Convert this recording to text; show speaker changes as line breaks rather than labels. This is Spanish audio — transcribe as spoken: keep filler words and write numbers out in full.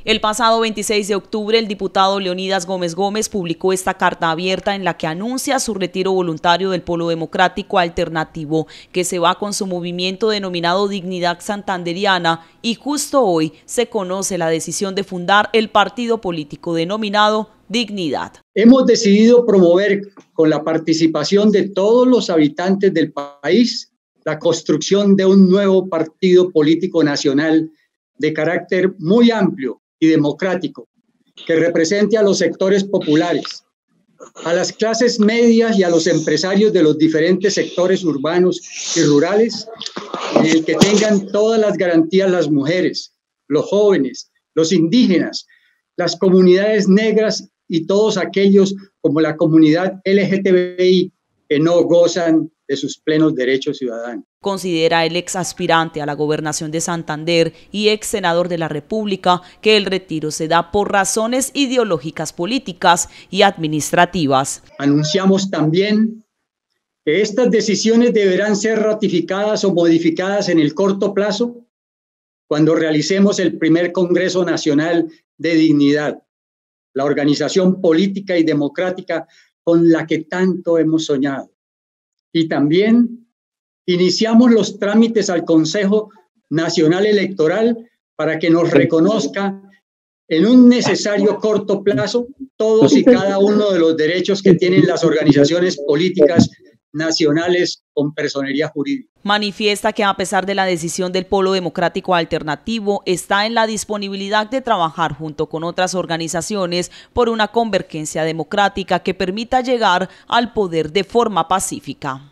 El pasado veintiséis de octubre, el diputado Leonidas Gómez Gómez publicó esta carta abierta en la que anuncia su retiro voluntario del Polo Democrático Alternativo, que se va con su movimiento denominado Dignidad Santanderiana, y justo hoy se conoce la decisión de fundar el partido político denominado Dignidad.
Hemos decidido promover, con la participación de todos los habitantes del país, la construcción de un nuevo partido político nacional de carácter muy amplio y democrático, que represente a los sectores populares, a las clases medias y a los empresarios de los diferentes sectores urbanos y rurales, en el que tengan todas las garantías las mujeres, los jóvenes, los indígenas, las comunidades negras y todos aquellos como la comunidad L G T B I que no gozan de sus plenos derechos ciudadanos.
Considera el ex aspirante a la gobernación de Santander y ex senador de la República que el retiro se da por razones ideológicas, políticas y administrativas.
Anunciamos también que estas decisiones deberán ser ratificadas o modificadas en el corto plazo cuando realicemos el primer Congreso Nacional de Dignidad, la organización política y democrática con la que tanto hemos soñado. Y también iniciamos los trámites al Consejo Nacional Electoral para que nos reconozca en un necesario corto plazo todos y cada uno de los derechos que tienen las organizaciones políticas nacionales con personería jurídica.
Manifiesta que a pesar de la decisión del Polo Democrático Alternativo, está en la disponibilidad de trabajar junto con otras organizaciones por una convergencia democrática que permita llegar al poder de forma pacífica.